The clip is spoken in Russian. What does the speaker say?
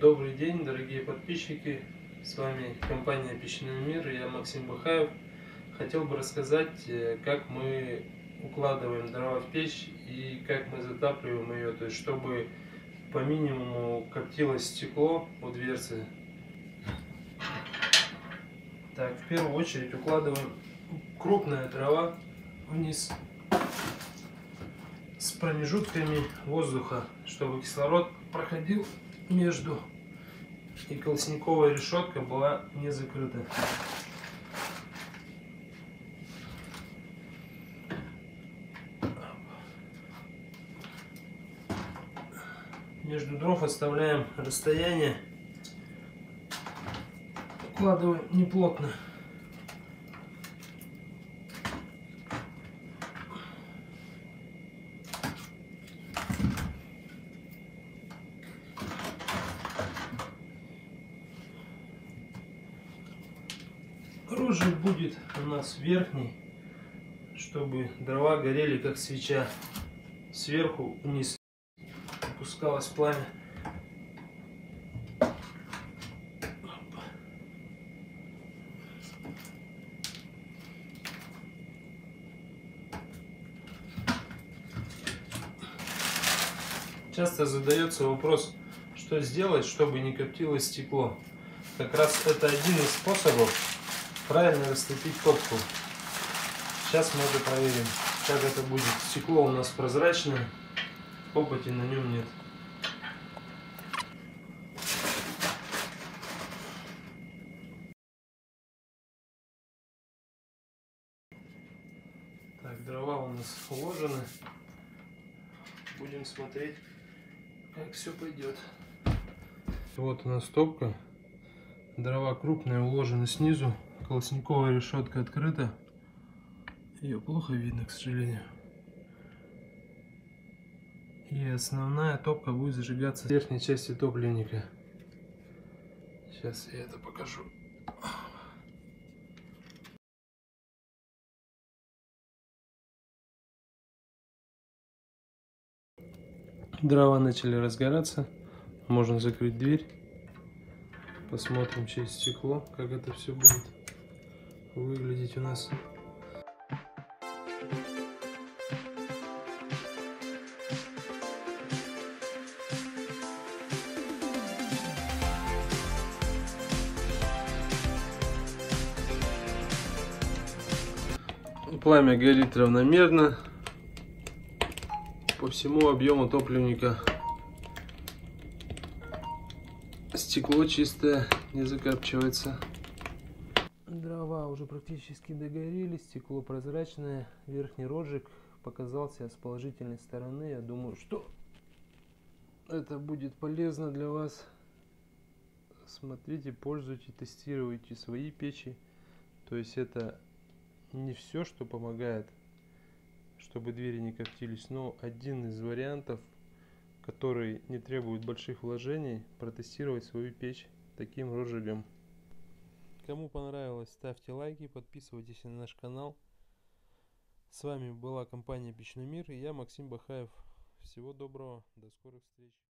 Добрый день, дорогие подписчики, с вами компания Печной Мир, я Максим Бахаев. Хотел бы рассказать, как мы укладываем дрова в печь и как мы затапливаем ее, то есть чтобы по минимуму коптилось стекло у дверцы. Так, в первую очередь укладываем крупная дрова вниз с промежутками воздуха, чтобы кислород проходил между и колосниковая решетка была не закрыта. Между дров оставляем расстояние, укладываем неплотно. Розжиг будет у нас верхний, чтобы дрова горели как свеча. Сверху вниз опускалось пламя. Часто задается вопрос, что сделать, чтобы не коптилось стекло. Как раз это один из способов правильно растопить топку. Сейчас мы это проверим, как это будет. Стекло у нас прозрачное, копоти на нем нет. Так, дрова у нас уложены. Будем смотреть, как все пойдет. Вот у нас топка. Дрова крупные уложены снизу. Колосниковая решетка открыта. Ее плохо видно, к сожалению. И основная топка будет зажигаться в верхней части топливника. Сейчас я это покажу. Дрова начали разгораться. Можно закрыть дверь. Посмотрим через стекло, как это все будет выглядеть у нас. Пламя горит равномерно по всему объему топливника. Стекло чистое, не закапчивается. Дрова уже практически догорели, стекло прозрачное, верхний розжиг показался с положительной стороны. Я думаю, что это будет полезно для вас. Смотрите, пользуйтесь, тестируйте свои печи. То есть это не все, что помогает, чтобы двери не коптились, но один из вариантов, который не требует больших вложений, протестировать свою печь таким розжигом. Кому понравилось, ставьте лайки, подписывайтесь на наш канал. С вами была компания Печной Мир и я, Максим Бахаев. Всего доброго, до скорых встреч.